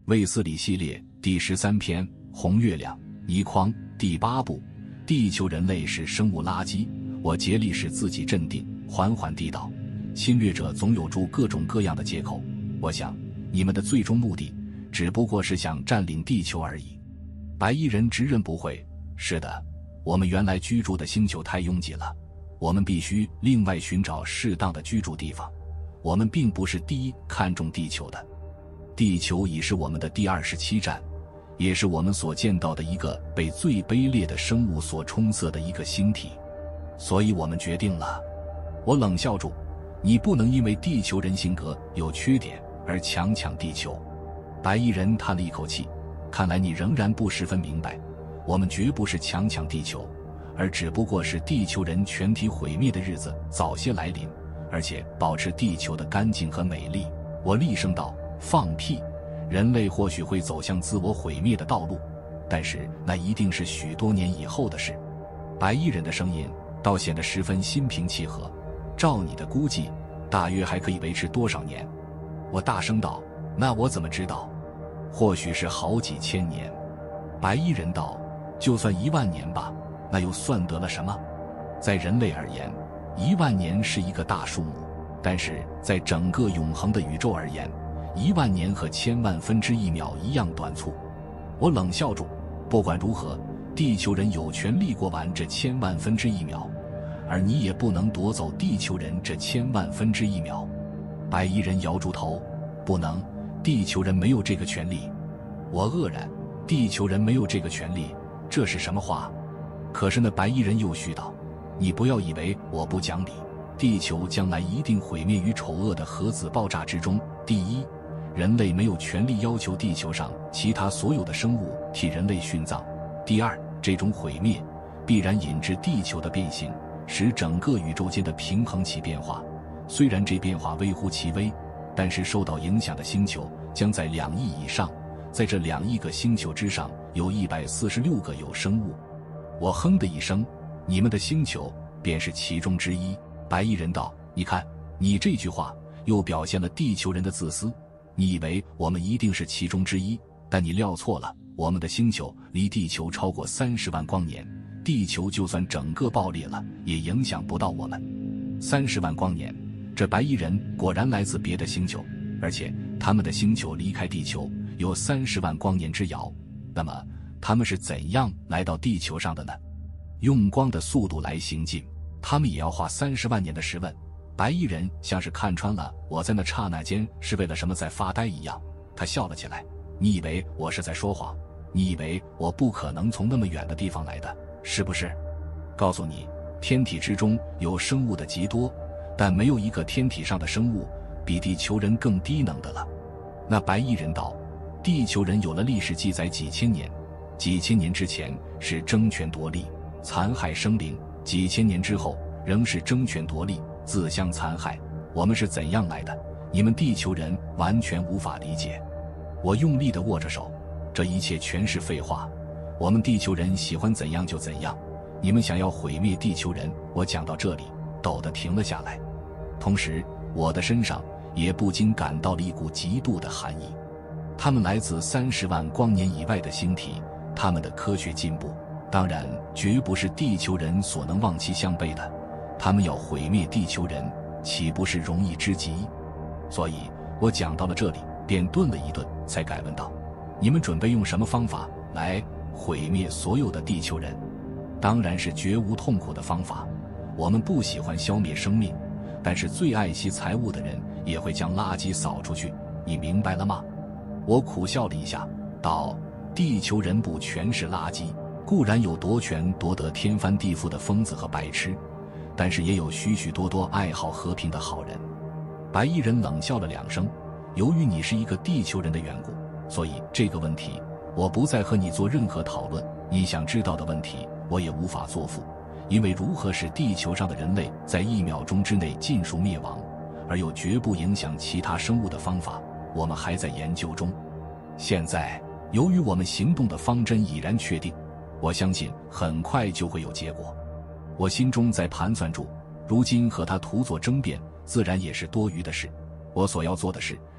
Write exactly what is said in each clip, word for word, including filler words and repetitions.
卫斯理系列第十三篇红月亮倪匡第八部地球人类是生物垃圾。我竭力使自己镇定，缓缓地道，侵略者总有诸各种各样的借口，我想你们的最终目的只不过是想占领地球而已。白衣人直认不讳，是的，我们原来居住的星球太拥挤了，我们必须另外寻找适当的居住地方。我们并不是第一看中地球的，地球已是我们的第二十七站，也是我们所见到的一个被最卑劣的生物所冲塞的一个星体。所以我们决定了。我冷笑住，你不能因为地球人性格有缺点而强抢地球。白衣人叹了一口气，看来你仍然不十分明白，我们绝不是强抢地球，而只不过是地球人全体毁灭的日子早些来临，而且保持地球的干净和美丽。我厉声道，放屁，人类或许会走向自我毁灭的道路，但是那一定是许多年以后的事。白衣人的声音倒显得十分心平气和，照你的估计，大约还可以维持多少年？我大声道，那我怎么知道？或许是好几千年。白衣人道，就算一万年吧，那又算得了什么？在人类而言，一万年是一个大数目，但是在整个永恒的宇宙而言，一万年和千万分之一秒一样短促。我冷笑住，不管如何，地球人有权利过完这千万分之一秒，而你也不能夺走地球人这千万分之一秒。白衣人摇住头，不能，地球人没有这个权利。我愕然，地球人没有这个权利，这是什么话？可是那白衣人又絮道，你不要以为我不讲理，地球将来一定毁灭于丑恶的核子爆炸之中。第一，人类没有权利要求地球上其他所有的生物替人类殉葬。第二，这种毁灭必然引致地球的变形，使整个宇宙间的平衡起变化。虽然这变化微乎其微，但是受到影响的星球将在两亿以上，在这两亿个星球之上有一百四十六个有生物。我哼的一声，你们的星球便是其中之一。白衣人道，你看，你这句话又表现了地球人的自私。你以为我们一定是其中之一，但你料错了，我们的星球离地球超过三十万光年，地球就算整个爆裂了，也影响不到我们。三十万光年，这白衣人果然来自别的星球，而且他们的星球离开地球有三十万光年之遥。那么他们是怎样来到地球上的呢？用光的速度来行进，他们也要花三十万年的时问。白衣人像是看穿了我在那刹那间是为了什么在发呆一样，他笑了起来。你以为我是在说谎？你以为我不可能从那么远的地方来的，是不是？告诉你，天体之中有生物的极多，但没有一个天体上的生物比地球人更低能的了。那白衣人道，地球人有了历史记载几千年，几千年之前是争权夺利，残害生灵，几千年之后仍是争权夺利，自相残害。我们是怎样来的？你们地球人完全无法理解。我用力地握着手，这一切全是废话。我们地球人喜欢怎样就怎样，你们想要毁灭地球人。我讲到这里，抖地停了下来，同时我的身上也不禁感到了一股极度的寒意。他们来自三十万光年以外的星体，他们的科学进步当然绝不是地球人所能望其项背的，他们要毁灭地球人，岂不是容易之极？所以我讲到了这里，便顿了一顿，才改问道，你们准备用什么方法来毁灭所有的地球人？当然是绝无痛苦的方法。我们不喜欢消灭生命，但是最爱惜财物的人也会将垃圾扫出去，你明白了吗？我苦笑了一下，道，地球人不全是垃圾，固然有夺权夺得天翻地覆的疯子和白痴，但是也有许许多多爱好和平的好人。白衣人冷笑了两声，由于你是一个地球人的缘故，所以这个问题我不再和你做任何讨论，你想知道的问题我也无法作负，因为如何使地球上的人类在一秒钟之内尽数灭亡，而又绝不影响其他生物的方法，我们还在研究中。现在由于我们行动的方针已然确定，我相信很快就会有结果。我心中在盘算住，如今和他徒作争辩自然也是多余的事，我所要做的事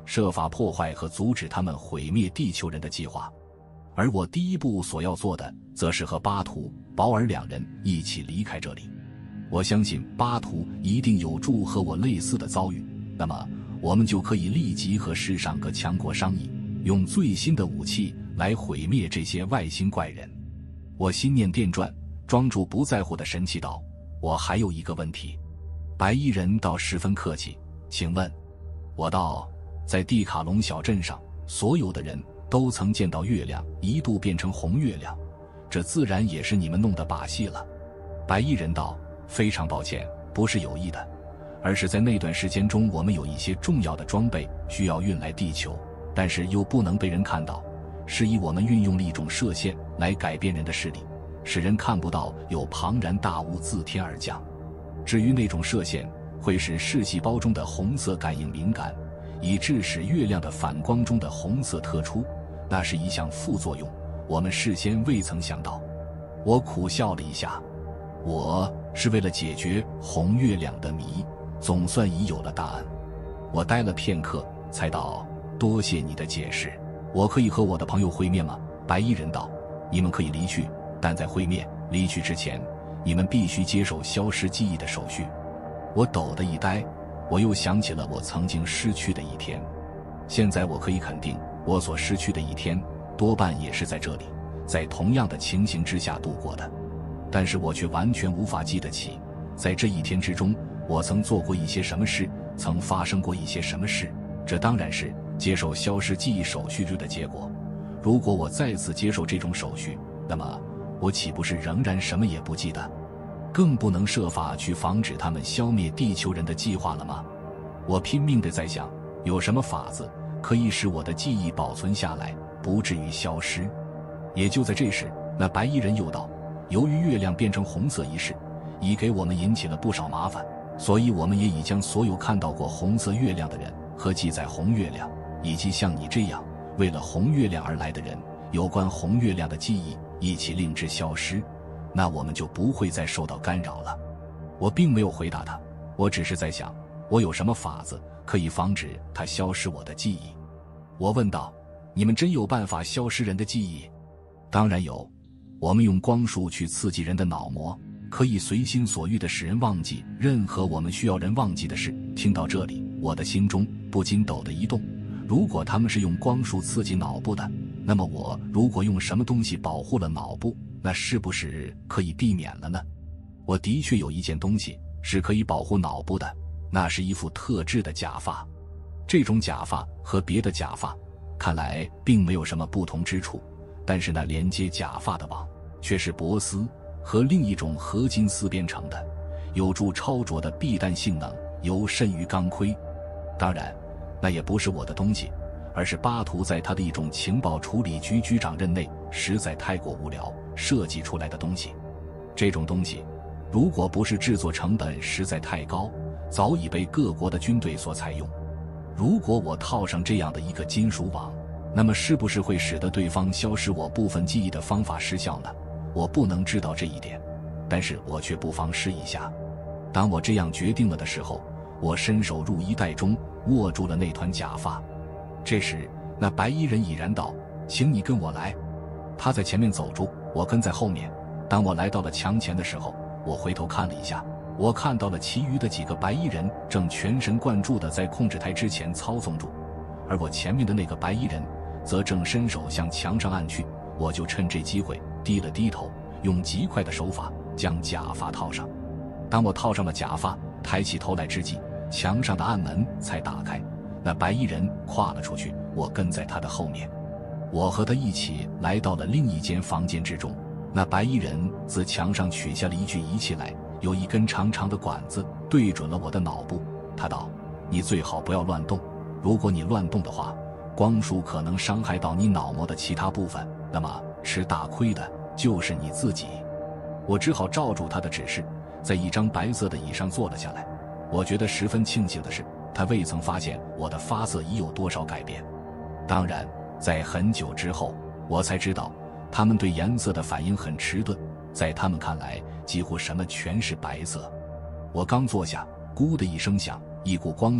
设法破坏和阻止他们毁灭地球人的计划。而我第一步所要做的，则是和巴图、保尔两人一起离开这里。我相信巴图一定有助和我类似的遭遇，那么我们就可以立即和世上各强国商议，用最新的武器来毁灭这些外星怪人。我心念电转，装作不在乎的神气道：我还有一个问题。白衣人倒十分客气，请问。我道：在蒂卡隆小镇上，所有的人都曾见到月亮一度变成红月亮，这自然也是你们弄的把戏了。白衣人道：非常抱歉，不是有意的，而是在那段时间中，我们有一些重要的装备需要运来地球，但是又不能被人看到，是以我们运用了一种射线来改变人的视力，使人看不到有庞然大物自天而降。至于那种射线会使视细胞中的红色感应敏感，以致使月亮的反光中的红色特出，那是一项副作用，我们事先未曾想到。我苦笑了一下，我是为了解决红月亮的谜，总算已有了答案。我呆了片刻，才道：多谢你的解释。我可以和我的朋友会面吗？白衣人道：你们可以离去，但在会面离去之前，你们必须接受消失记忆的手续。我抖得一呆，我又想起了我曾经失去的一天。现在我可以肯定，我所失去的一天多半也是在这里，在同样的情形之下度过的。但是我却完全无法记得起，在这一天之中，我曾做过一些什么事，曾发生过一些什么事。这当然是接受消失记忆手续的结果。如果我再次接受这种手续，那么我岂不是仍然什么也不记得？更不能设法去防止他们消灭地球人的计划了吗？我拼命地在想，有什么法子可以使我的记忆保存下来，不至于消失。也就在这时，那白衣人又道：由于月亮变成红色一事已给我们引起了不少麻烦，所以我们也已将所有看到过红色月亮的人和记载红月亮，以及像你这样为了红月亮而来的人有关红月亮的记忆一起令之消失，那我们就不会再受到干扰了。我并没有回答他，我只是在想，我有什么法子可以防止他消失我的记忆。我问道：你们真有办法消失人的记忆？当然有，我们用光束去刺激人的脑膜，可以随心所欲地使人忘记任何我们需要人忘记的事。听到这里，我的心中不禁抖得一动。如果他们是用光束刺激脑部的，那么我如果用什么东西保护了脑部，那是不是可以避免了呢？我的确有一件东西是可以保护脑部的，那是一副特制的假发。这种假发和别的假发看来并没有什么不同之处，但是那连接假发的网却是薄丝和另一种合金丝编成的，有助超卓的避弹性能，尤甚于钢盔。当然，那也不是我的东西，而是巴图在他的一种情报处理局局长任内实在太过无聊设计出来的东西。这种东西如果不是制作成本实在太高，早已被各国的军队所采用。如果我套上这样的一个金属网，那么是不是会使得对方消失我部分记忆的方法失效呢？我不能知道这一点，但是我却不妨试一下。当我这样决定了的时候，我伸手入衣袋中握住了那团假发。这时那白衣人已然道：请你跟我来。他在前面走住，我跟在后面。当我来到了墙前的时候，我回头看了一下，我看到了其余的几个白衣人正全神贯注地在控制台之前操纵住，而我前面的那个白衣人则正伸手向墙上按去。我就趁这机会低了低头，用极快的手法将假发套上。当我套上了假发，抬起头来之际，墙上的暗门才打开，那白衣人跨了出去，我跟在他的后面。我和他一起来到了另一间房间之中。那白衣人自墙上取下了一具仪器来，有一根长长的管子对准了我的脑部。他道：你最好不要乱动，如果你乱动的话，光束可能伤害到你脑膜的其他部分，那么吃大亏的就是你自己。我只好照住他的指示，在一张白色的椅上坐了下来。我觉得十分庆幸的是，他未曾发现我的发色已有多少改变。当然，在很久之后，我才知道他们对颜色的反应很迟钝，在他们看来，几乎什么全是白色。我刚坐下，咕的一声响，一股光束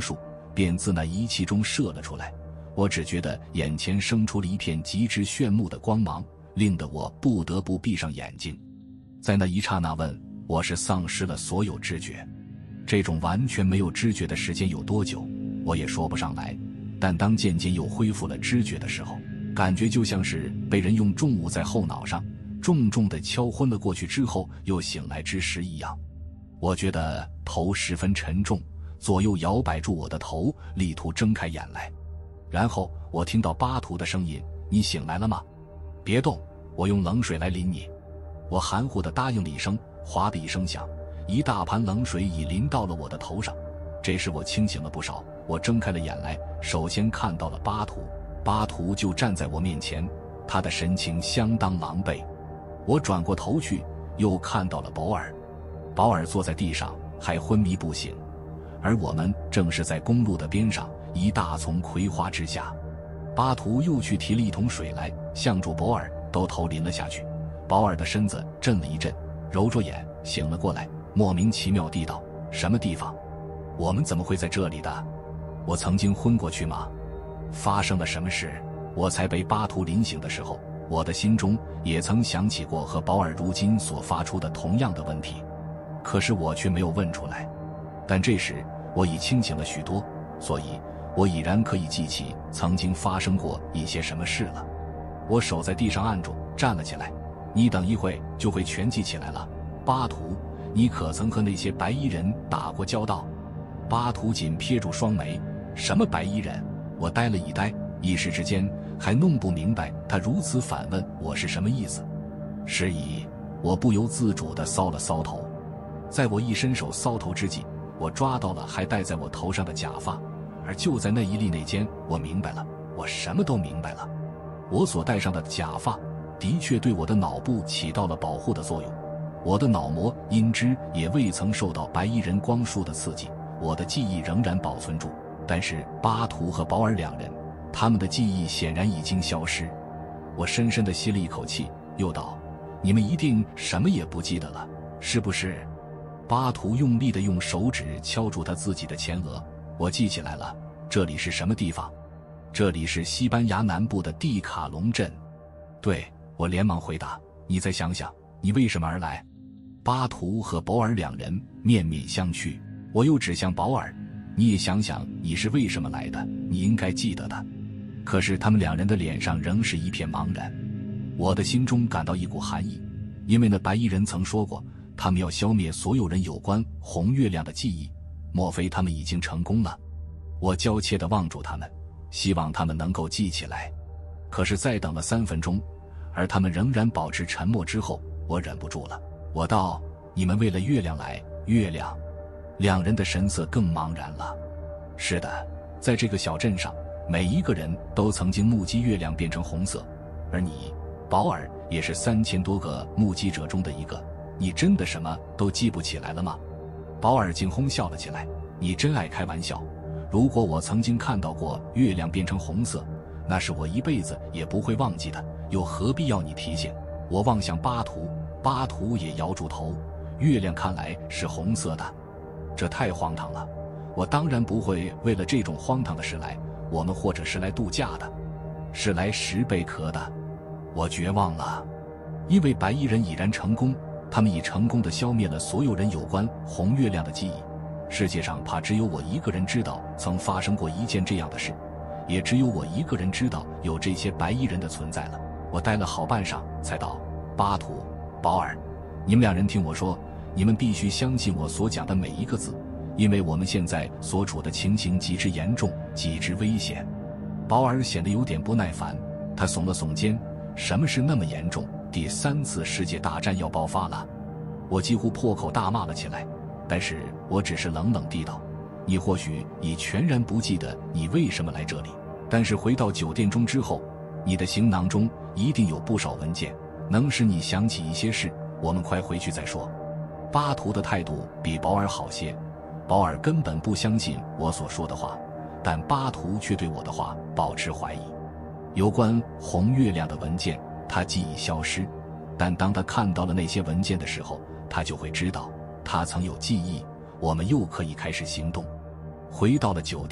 便自那仪器中射了出来。我只觉得眼前生出了一片极之炫目的光芒，令得我不得不闭上眼睛。在那一刹那问，我是丧失了所有知觉。这种完全没有知觉的时间有多久，我也说不上来。但当渐渐又恢复了知觉的时候，感觉就像是被人用重物在后脑上重重地敲昏了过去之后又醒来之时一样。我觉得头十分沉重，左右摇摆住我的头，力图睁开眼来。然后我听到巴图的声音：“你醒来了吗？别动，我用冷水来淋你。”我含糊地答应了一声，哗的一声响，一大盘冷水已淋到了我的头上。这时我清醒了不少，我睁开了眼来，首先看到了巴图。巴图就站在我面前，他的神情相当狼狈。我转过头去，又看到了保尔。保尔坐在地上，还昏迷不醒，而我们正是在公路的边上，一大丛葵花之下。巴图又去提了一桶水来，向助保尔都头淋了下去。保尔的身子震了一震，揉着眼醒了过来，莫名其妙地道：“什么地方？我们怎么会在这里的？我曾经昏过去吗？发生了什么事？”我才被巴图淋醒的时候，我的心中也曾想起过和保尔如今所发出的同样的问题，可是我却没有问出来。但这时我已清醒了许多，所以我已然可以记起曾经发生过一些什么事了。我手在地上按住，站了起来。你等一会就会全记起来了。巴图，你可曾和那些白衣人打过交道？巴图紧撇住双眉。什么白衣人？我呆了一呆，一时之间还弄不明白他如此反问我是什么意思。是以我不由自主地搔了搔头。在我一伸手搔头之际，我抓到了还戴在我头上的假发，而就在那一刹那间，我明白了，我什么都明白了。我所戴上的假发的确对我的脑部起到了保护的作用，我的脑膜因之也未曾受到白衣人光束的刺激，我的记忆仍然保存住。但是巴图和保尔两人，他们的记忆显然已经消失。我深深地吸了一口气，又道：“你们一定什么也不记得了，是不是？”巴图用力地用手指敲住他自己的前额。我记起来了，这里是什么地方？这里是西班牙南部的蒂卡隆镇。对，我连忙回答。你再想想，你为什么而来？巴图和保尔两人面面相觑。我又指向保尔，你也想想你是为什么来的，你应该记得的。可是他们两人的脸上仍是一片茫然。我的心中感到一股寒意，因为那白衣人曾说过，他们要消灭所有人有关红月亮的记忆，莫非他们已经成功了？我娇怯地望住他们，希望他们能够记起来。可是再等了三分钟，而他们仍然保持沉默之后，我忍不住了。我道：“你们为了月亮来？月亮？”两人的神色更茫然了。是的，在这个小镇上，每一个人都曾经目击月亮变成红色，而你，保尔，也是三千多个目击者中的一个。你真的什么都记不起来了吗？保尔惊哄笑了起来。你真爱开玩笑。如果我曾经看到过月亮变成红色，那是我一辈子也不会忘记的，又何必要你提醒？我望向巴图，巴图也摇住头。月亮看来是红色的，这太荒唐了。我当然不会为了这种荒唐的事来，我们或者是来度假的，是来拾贝壳的。我绝望了，因为白衣人已然成功，他们已成功地消灭了所有人有关红月亮的记忆。世界上怕只有我一个人知道曾发生过一件这样的事，也只有我一个人知道有这些白衣人的存在了。我待了好半晌，才道：“巴图，保尔，你们两人听我说，你们必须相信我所讲的每一个字，因为我们现在所处的情形极之严重，极之危险。”保尔显得有点不耐烦，他耸了耸肩：“什么是那么严重？第三次世界大战要爆发了！”我几乎破口大骂了起来，但是我只是冷冷地道：“你或许已全然不记得你为什么来这里，但是回到酒店中之后，你的行囊中一定有不少文件，能使你想起一些事。我们快回去再说。”巴图的态度比保尔好些，保尔根本不相信我所说的话，但巴图却对我的话保持怀疑。有关红月亮的文件，他记忆消失，但当他看到了那些文件的时候，他就会知道他曾有记忆。我们又可以开始行动。回到了酒店，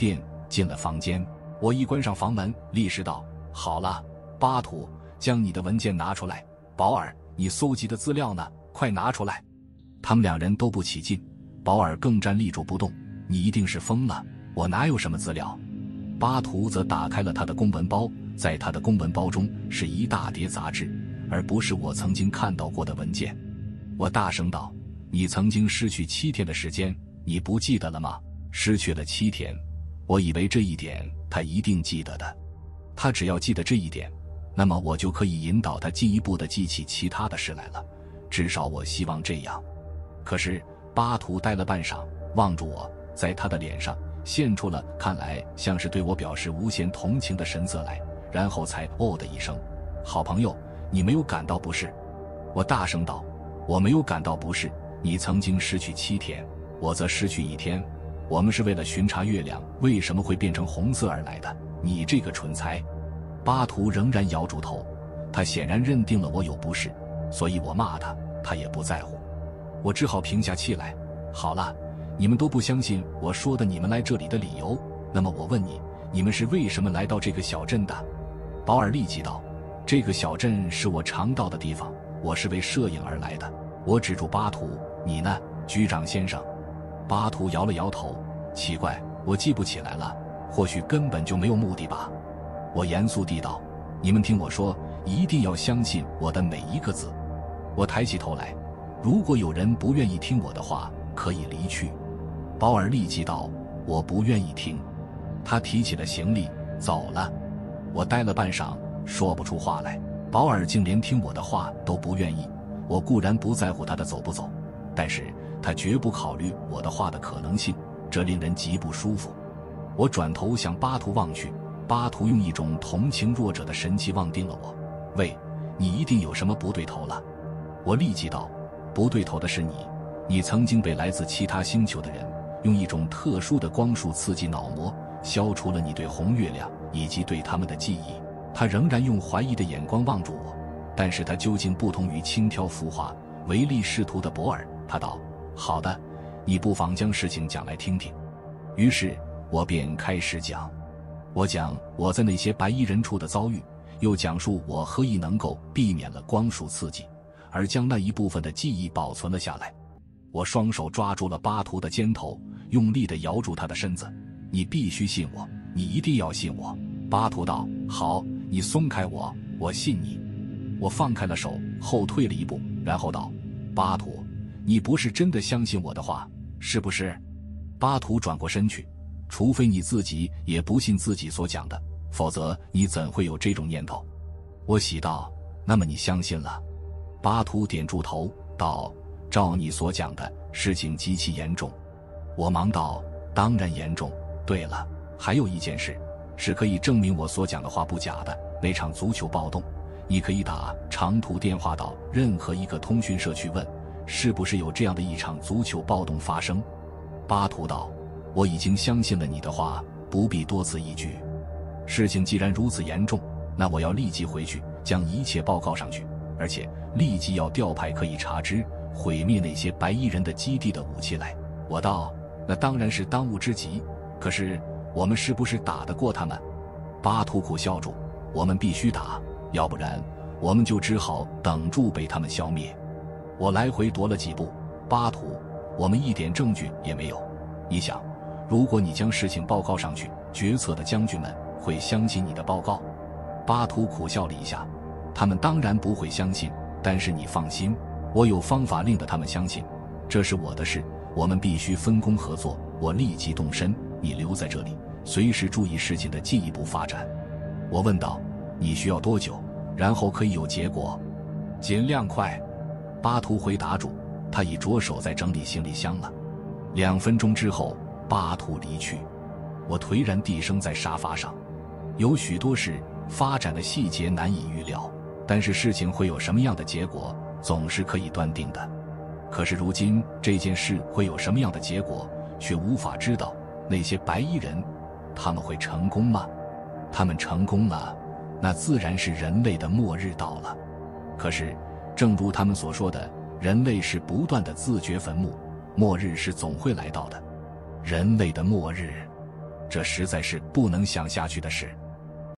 进了房间。我一关上房门，立时道：好了，巴图，将你的文件拿出来。保尔，你搜集的资料呢？快拿出来。他们两人都不起劲，保尔更站立住不动。你一定是疯了，我哪有什么资料？巴图则打开了他的公文包，在他的公文包中是一大叠杂志，而不是我曾经看到过的文件。我大声道：你曾经失去七天的时间，你不记得了吗？失去了七天，我以为这一点他一定记得的。他只要记得这一点，那么我就可以引导他进一步地记起其他的事来了，至少我希望这样。可是巴图呆了半晌，望住我，在他的脸上现出了看来像是对我表示无限同情的神色来，然后才哦的一声：好朋友，你没有感到不适？我大声道：我没有感到不适，你曾经失去七天，我则失去一天，我们是为了巡查月亮为什么会变成红色而来的，你这个蠢材。巴图仍然摇住头，他显然认定了我有不适，所以我骂他，他也不在乎。我只好平下气来：好了，你们都不相信我说的你们来这里的理由，那么我问你，你们是为什么来到这个小镇的？保尔立即道：这个小镇是我常到的地方，我是为摄影而来的。我指住巴图：你呢，局长先生？巴图摇了摇头：奇怪，我记不起来了，或许根本就没有目的吧。我严肃地道：你们听我说，一定要相信我的每一个字。我抬起头来：如果有人不愿意听我的话，可以离去。保尔立即道：我不愿意听。他提起了行李走了。我呆了半晌，说不出话来。保尔竟连听我的话都不愿意。我固然不在乎他的走不走，但是他绝不考虑我的话的可能性，这令人极不舒服。我转头向巴图望去，巴图用一种同情弱者的神气望定了我。喂，你一定有什么不对头了。我立即道：不对头的是你，你曾经被来自其他星球的人用一种特殊的光束刺激脑膜，消除了你对红月亮以及对他们的记忆。他仍然用怀疑的眼光望住我，但是他究竟不同于轻佻浮华唯利是图的博尔。他道：好的，你不妨将事情讲来听听。于是我便开始讲。我讲我在那些白衣人处的遭遇，又讲述我何以能够避免了光束刺激，而将那一部分的记忆保存了下来。我双手抓住了巴图的肩头，用力地摇住他的身子。你必须信我，你一定要信我。巴图道：好，你松开我，我信你。我放开了手，后退了一步，然后道：巴图，你不是真的相信我的话，是不是？巴图转过身去：除非你自己也不信自己所讲的，否则你怎会有这种念头？我喜道：那么你相信了？巴图点住头道：照你所讲的，事情极其严重。我忙道：当然严重。对了，还有一件事是可以证明我所讲的话不假的，那场足球暴动，你可以打长途电话到任何一个通讯社去问，是不是有这样的一场足球暴动发生。巴图道：我已经相信了你的话，不必多此一举。事情既然如此严重，那我要立即回去将一切报告上去，而且立即要调派可以查知毁灭那些白衣人的基地的武器来。我道：那当然是当务之急，可是我们是不是打得过他们？巴图苦笑住：我们必须打，要不然我们就只好等住被他们消灭。我来回踱了几步：巴图，我们一点证据也没有。你想，如果你将事情报告上去，决策的将军们会相信你的报告？巴图苦笑了一下：他们当然不会相信，但是你放心，我有方法令得他们相信。这是我的事，我们必须分工合作。我立即动身，你留在这里，随时注意事情的进一步发展。我问道：你需要多久，然后可以有结果？尽量快。巴图回答住，他已着手在整理行李箱了。两分钟之后，巴图离去。我颓然地生在沙发上。有许多事发展的细节难以预料，但是事情会有什么样的结果，总是可以断定的。可是如今这件事会有什么样的结果，却无法知道。那些白衣人，他们会成功吗？他们成功了，那自然是人类的末日到了。可是正如他们所说的，人类是不断的自掘坟墓，末日是总会来到的。人类的末日。 这实在是不能想下去的事。